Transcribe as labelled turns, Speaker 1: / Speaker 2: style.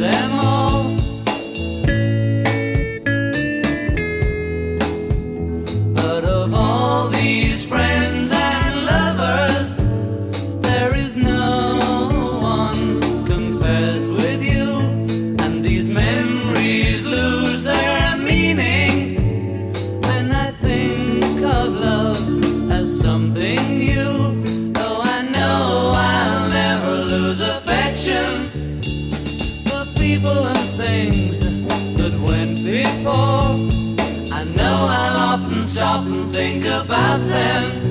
Speaker 1: them all. But of all these friends and lovers, there is no one compares with you. And these memories lose their meaning when I think of love as something new. Though I know I'll never lose affection for people and things that went before. I know I'll often stop and think about them.